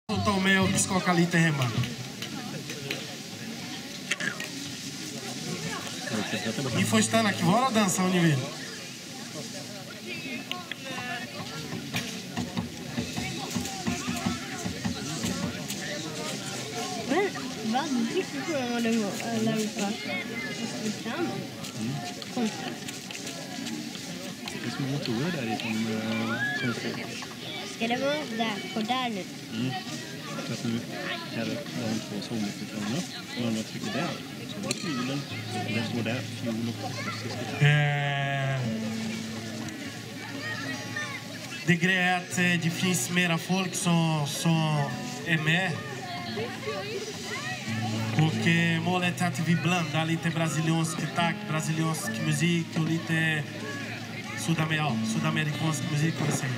Ta med och skaka lite hemma. Ni får stanna kvar och dansa om ni vill. Vad riktigt tror jag det var eller vad konstigt. Det är små motorer där i som Ska det vara där på där nu? Så att nu här är de två solmikrofonerna och andra trycker där. Så är det fiolen och det står där fiol och Det grejen är att det finns mera folk som är med. Och målet är att vi blandar lite brasiliansk takt, brasiliansk musik och lite sydamerikansk musik kan man säga.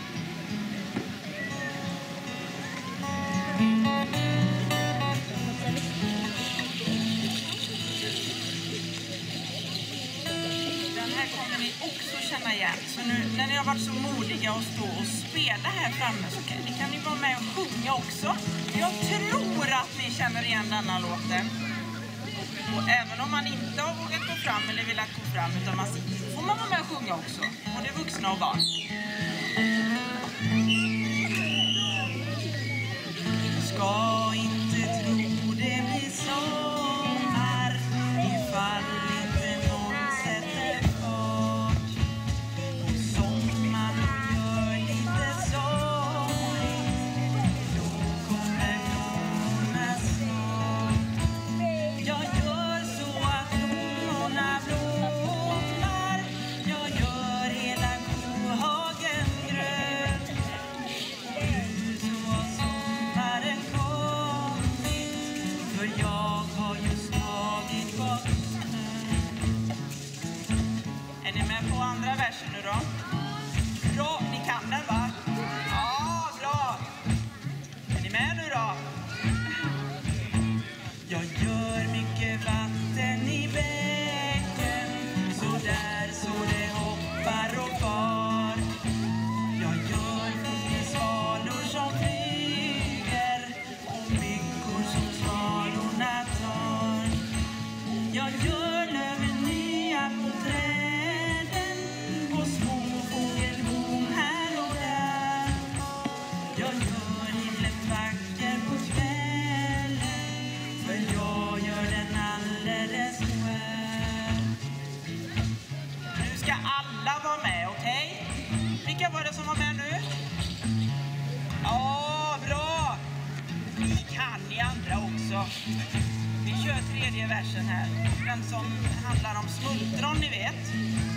Den här kommer ni också känna igen. Så nu när ni har varit så modiga att stå och spela här framme så kan ni vara med och sjunga också. Jag tror att ni känner igen denna låten. Och även om man inte har vågat gå fram eller vill gå fram utan man sitter, får man vara med och sjunga också. Både vuxna och barn. Ska inte tro det blir sommar ifall inte någon sätter fart. Och sommaren gör lite somrigt, då kommer blommorna snart. Jag gör så att blommorna blommar, jag gör hela kohagen grön. Nu så har sommaren kommit, för jag har just tagit bort snön. Är ni med på andra versen nu då? Bra, ni kan den va? Ja, bra! Är ni med nu då? Jag gör mycket vatten i bäcken, så där så det hoppar och far. Jag gör svalor som flyger och myggor som svalorna tar. Jag gör löven nya på träden och små fågelbom här och där. Jag gör himlen vacker på kvällen, för jag gör den alldeles själv. Nu ska alla vara med, okej? Vilka var det som var med nu? Ja, bra! Ni kan ni andra också. Vi kör tredje versen här. Den som handlar om smultron, ni vet.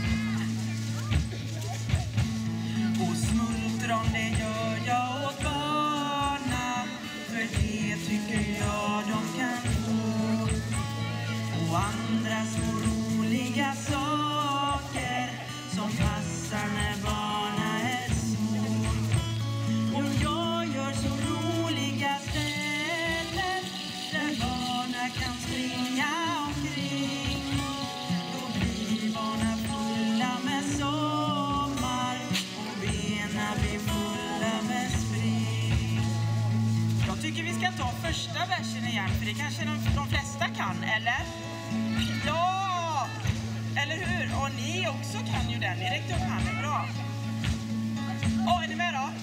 Och smultron det gör jag åt barna, för det tycker jag de kan få. Och andra små roliga saker som passar när barna är små. Och jag gör så roliga ställen där barna kan springa omkring. Då blir barna fulla med sommar och benen blir fulla med spring. Jag tycker vi ska ta första versen igen, för det kanske de flesta kan, eller? Ja! Eller hur? Och ni också kan ju den. Ni räckte upp handen bra. Är ni med då?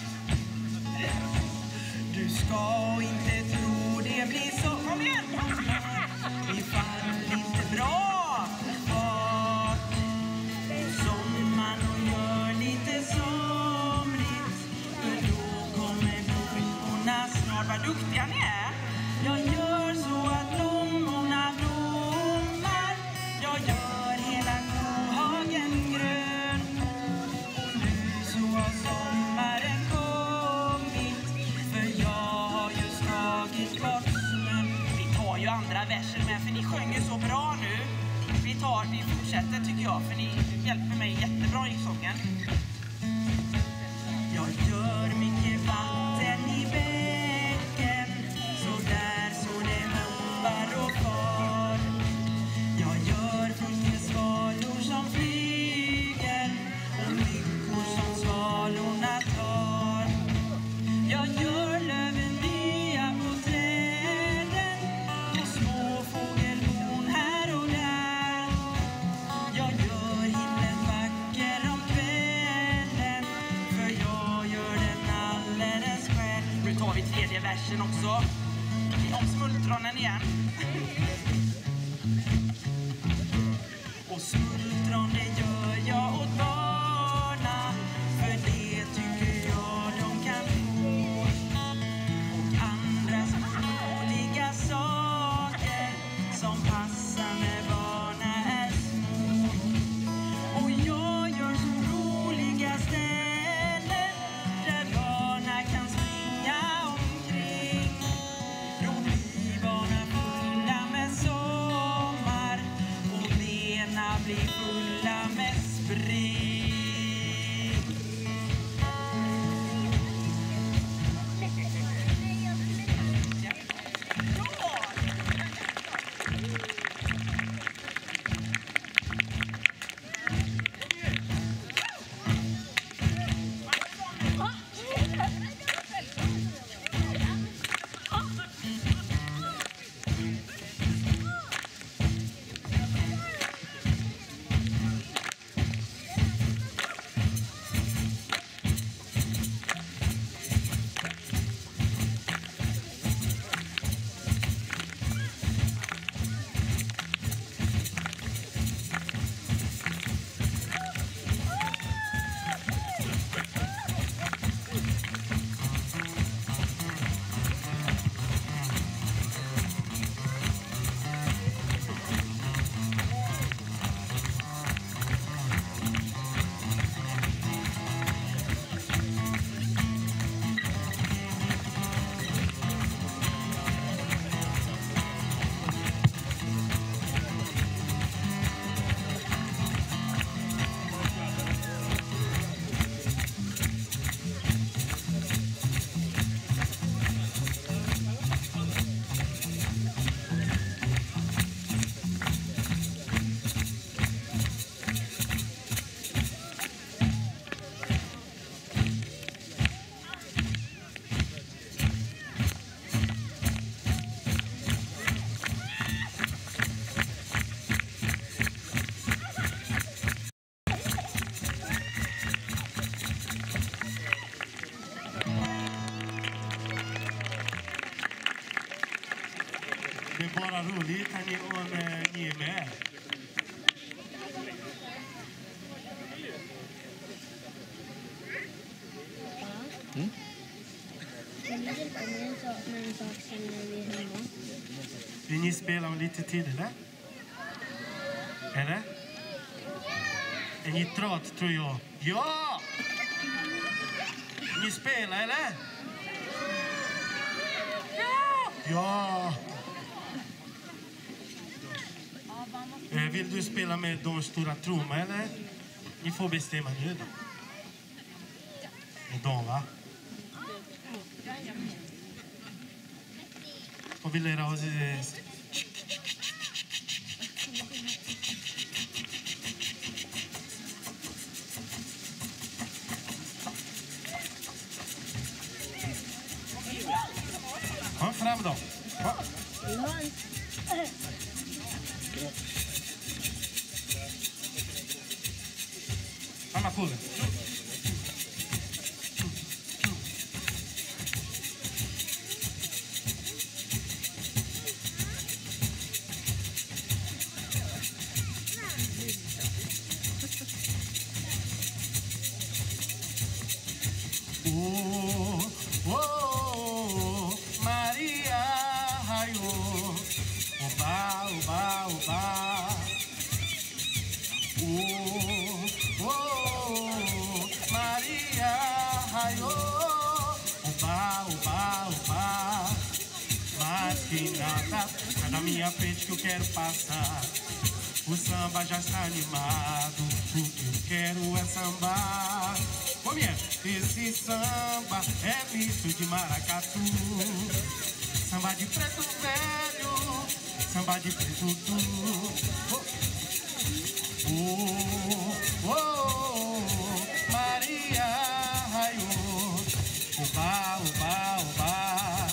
Du ska inte tro det blir så. Kom igen! Ifall inte bra fart. Sommaren och gör lite somrigt, för då kommer blommorna snart. Vad duktiga ni är! Jag gör så att blommorna blommar, jag gör hela kohagen grön. Och nu så har sommaren kommit, för jag har just tagit bort snön. Vi tar ju andra verser med, för ni sjunger så bra nu. Vi fortsätter tycker jag, för ni hjälper mig jättebra i sången. Jag gör mycket vatten i bäcken, så där så det hoppar och far. Jag gör svalor som flyger och myggor som svalorna tar. Jag gör löven tar vi tredje versen också. Om smultronen igen. Och smultron det gör jag åt barna, för det tycker jag de kan få. Och andra roliga saker som passar när barna är små. Och jag gör så roliga ställen där barna kan springa omkring. Då blir barna fulla med sommar och benen blir fulla med spring. Det är bara roligt att ni är med. Kan du hjälpa mig med en sak sen när vi är hemma? Vill ni spela om lite tid, eller? Eller? Är ni trött, tror jag? Ja! Ni spelar, eller? Ja! Vill du spela med de stora trummorna, eller? Ni får bestämma nu då. Med dem, va? Och vi lära oss... Kom fram då. Ja. Mamma på den. Maria, hayo, oba, oba, oba. Maria, hayo, oba, oba, oba. Mas que nada, tá na minha frente que eu quero passar. O samba já está animado, o que eu quero é sambar. Como é? Esse samba é misto de maracatu. Samba de preto velho, samba de preto duro. Maria, raio, oba, oba, oba.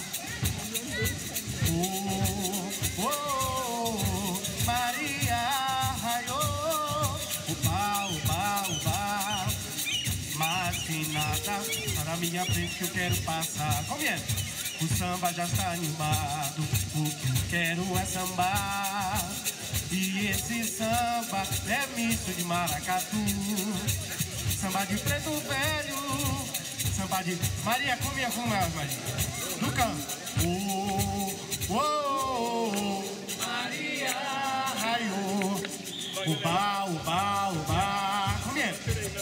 Maria, raio, oba, oba, oba. Mas que nada, para minha frente que eu quero passar. Como é? O samba já está animado, o que eu quero é sambar. E esse samba é misto de maracatu. Samba de preto velho, samba de Maria, como é, Maria? Do canto. Maria, raiô. Uba, uba, uba. Como é?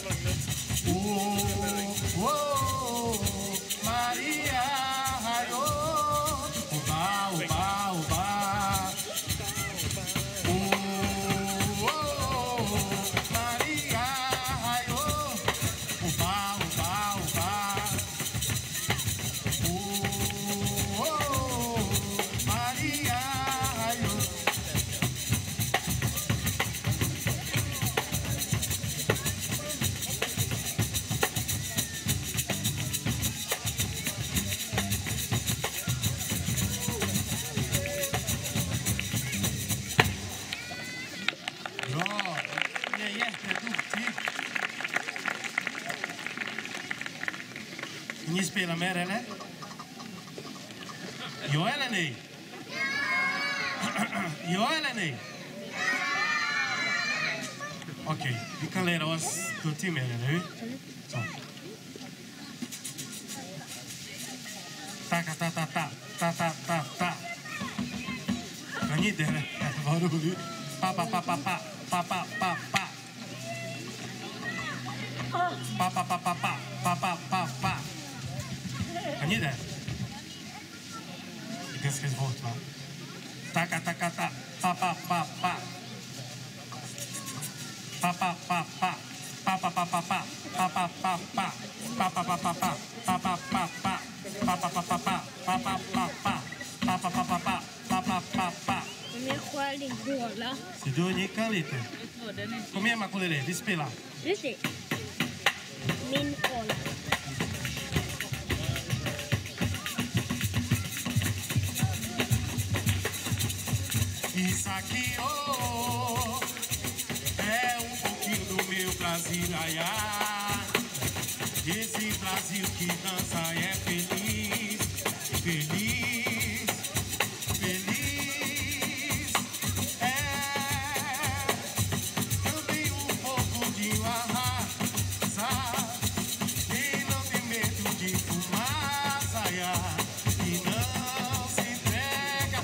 Maria, raiô. Uba, uba, uba. Maria, raiô. Uba, uba, uba. Maria, raiô. Ni spelar mer eller? Ja eller nej? Ja eller nej? Okej, vi kan lära oss kultur mer, eller hur? Så. Ta, ta, ta, ta, ta, ta, ta, ta, ta. Kan ni inte det? Vad roligt. Pa, pa, pa, pa, pa, pa, pa, pa, pa. Pa, pa, pa, pa, pa, pa, pa, pa, pa. Kan ni det? Det är ganska svårt, va? Taka, taka, ta, pa, pa, pa, pa. Pa, pa, pa, pa. Pa, pa, pa, pa, pa. Pa, pa, pa, pa. Pa, pa, pa, pa, pa. Pa, pa, pa, pa. Pa, pa, pa, pa, pa. Pa, pa, pa, pa. Pa, pa, pa, pa, pa. Pa, pa, pa, pa. Men själv dåla. Se du nickar lite. Kom igen, Makulele, vi spelar. Just det. Min kolla. Isso aqui, oh, é pouquinho do meu Brasil, ai, ai. Esse Brasil que dança é feliz, feliz, feliz. É também pouco de arrasa, e não tem medo de fumaça, ai, ai. E não se entrega.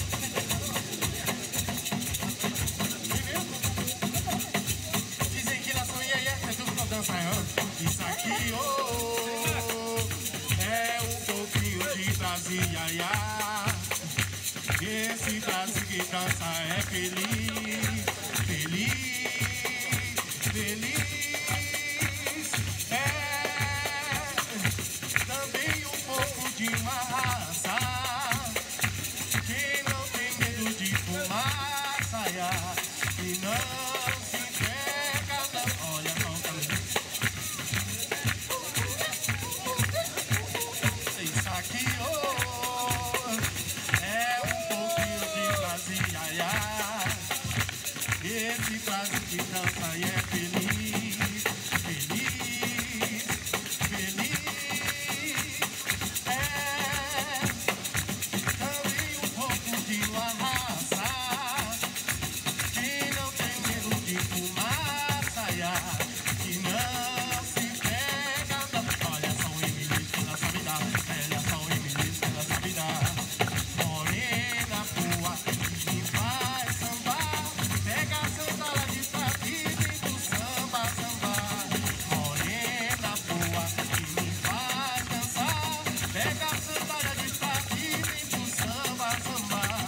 Dizem que lá são iê-iê, é tudo pra dançar, isso aqui, oh, é pouquinho de Brasil, ai, ai. Esse Brasil que dança é feliz, feliz, feliz. É também pouco de uma raça que não tem medo de fumaça, ai, ai. E não se entrega, não. Olha só o cabelo. Isso aqui, oh, é pouquinho de Brasil, ai, ai. Esse Brasil que dança e é feliz, feliz, feliz. É também pouco de uma raça que não tem medo de fumaça, ai, ai. Que não se pega, não. Olha só o Emílio que ela sabe dar. Olha só o Emílio que ela sabe dar. Morena boa, que faz sambar. Pega a sandália de prata e vem pro samba, sambar. Morena boa, que me faz dançar. Pega a sandália de prata e vem pro samba, sambar.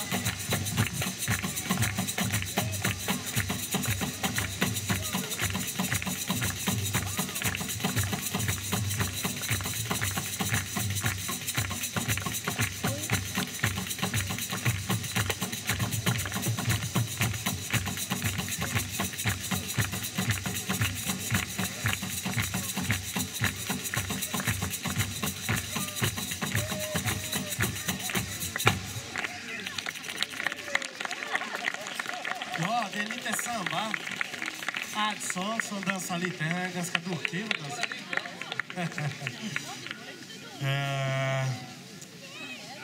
Ja, det är lite samba. Adson som dansar lite. Han är ganska duktig att dansa.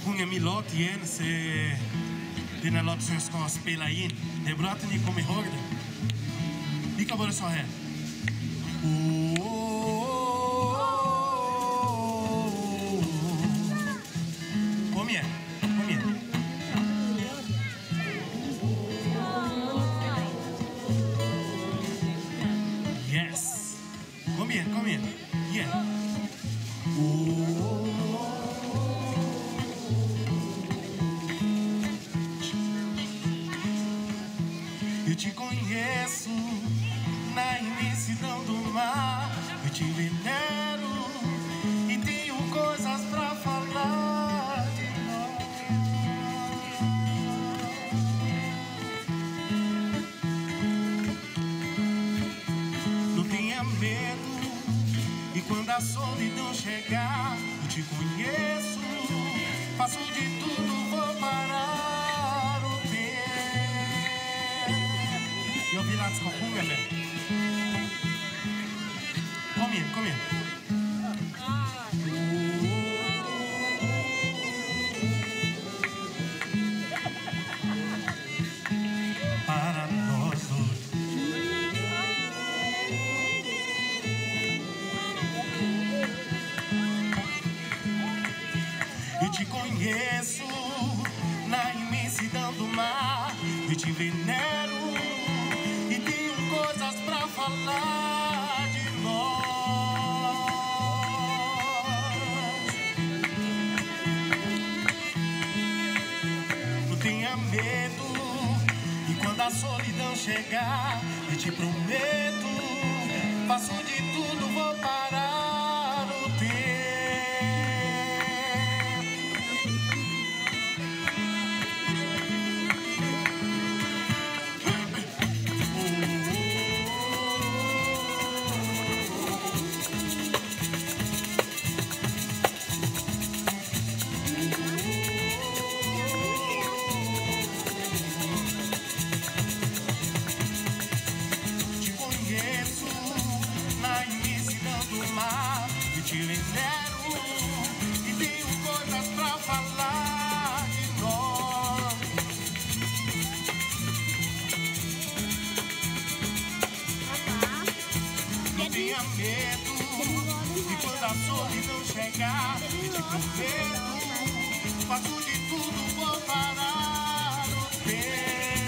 sjunga min låt igen så den här låten som jag ska spela in. Det är bra att ni kommer ihåg det. Vi kan bara så här. Kom igen, kom igen. Yes. Kom igen, kom igen. Igen. Eu te conheço na imensidão do mar. Eu te venero e tenho coisas pra falar de nós. Não tenha medo e quando a solidão chegar, eu te conheço. Faço de tudo, vou parar o tempo. Eu vi lá desculpa, né? Come in, come in. Para nós dois. Eu te conheço na imensidão do mar. Eu te venero e tenho coisas pra falar de nós. Não tenha medo e quando a solidão chegar, eu te prometo, faço de tudo, vou parar o tempo. Te conheço na imensidão do mar. Eu te venero e tenho coisas pra falar de nós. Não tenha medo e quando a solidão chegar, eu te prometo, faço de tudo, vou parar o tempo.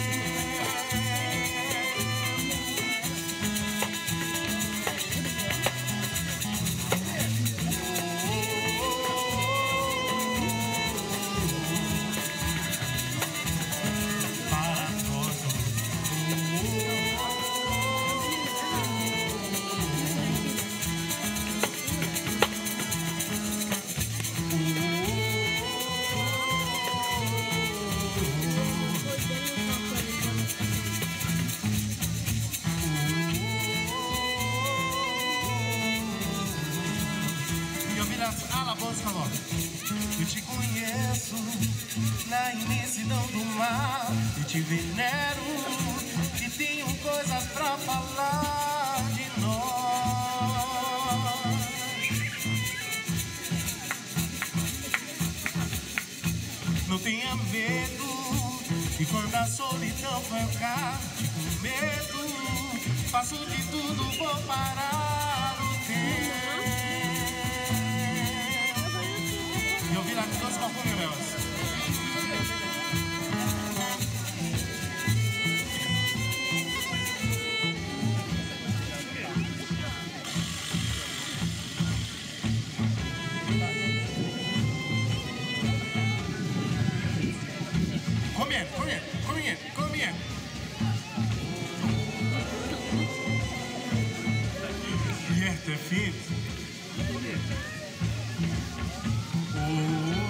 Para nós dois. Eu vi alla voz agora. Eu te conheço na imensidão do mar. Eu te venero e tenho coisas pra falar de nós. Não tenha medo e quando a solidão tocar, te prometo, faço de tudo, vou parar o tempo. Eu vi lá que todos confundem elas. Kom igen, kom igen, kom igen, kom igen. Jättefint. Oh.